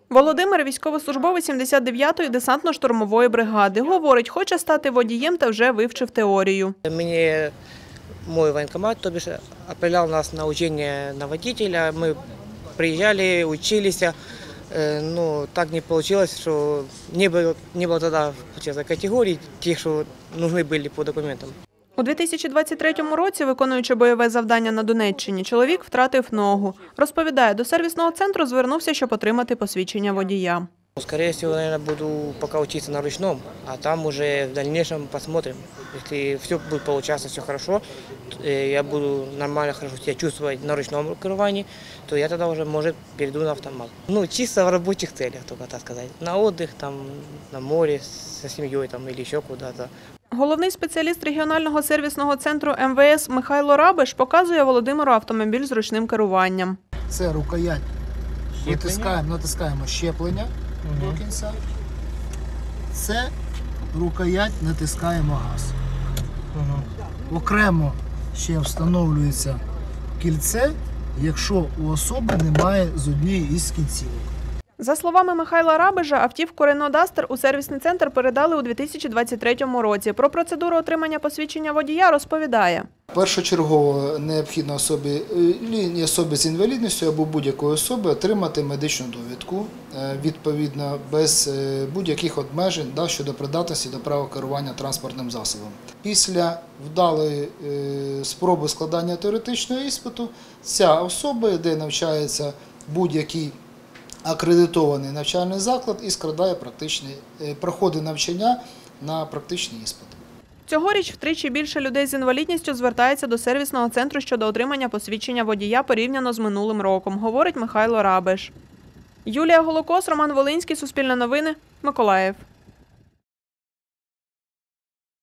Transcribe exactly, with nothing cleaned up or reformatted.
Володимир – військовослужбовець сімдесят дев'ятої десантно-штурмової бригади. Говорить, хоче стати водієм та вже вивчив теорію. Мені мой воєнкомат, тобі ж, відправляв нас на навчання на водителя. Ми приїжджали, вчилися. Ну, так не вийшло, що не було, не було тоді категорій, тих, що потрібні були по документам. У дві тисячі двадцять третьому році, виконуючи бойове завдання на Донеччині, чоловік втратив ногу. Розповідає, до сервісного центру звернувся, щоб отримати посвідчення водія. Скорее всего, наверное, буду пока учиться на ручном, а там уже в дальнейшем посмотрим. Если все будет получаться, все хорошо, я буду нормально, хорошо себя чувствовать на ручном керовании, то я тогда уже, может, перейду на автомат. Ну, чисто в рабочих целях, только так сказать. На отдых, там, на море, со семьей там, или еще куда-то. Головний спеціаліст регіонального сервісного центру ем ве ес Михайло Рабиш показує Володимиру автомобіль з ручним керуванням. Це рукоять. Натискаємо, натискаємо щеплення угу. до кінця. Це рукоять, натискаємо газ. Угу. Окремо ще встановлюється кільце, якщо у особи немає з однієї із кінцівок. За словами Михайла Рабижа, автівку Renault Duster у сервісний центр передали у дві тисячі двадцять третьому році. Про процедуру отримання посвідчення водія розповідає. Першочергово необхідно особі, особі з інвалідністю або будь-якої особи отримати медичну довідку, відповідно, без будь-яких обмежень да, щодо придатності до права керування транспортним засобом. Після вдалої спроби складання теоретичного іспиту ця особа, де навчається будь-який акредитований навчальний заклад і складає практичний, проходить навчання на практичний іспит. Цьогоріч втричі більше людей з інвалідністю звертається до сервісного центру щодо отримання посвідчення водія порівняно з минулим роком, говорить Михайло Рабиш. Юлія Голокос, Роман Волинський, Суспільне новини, Миколаїв.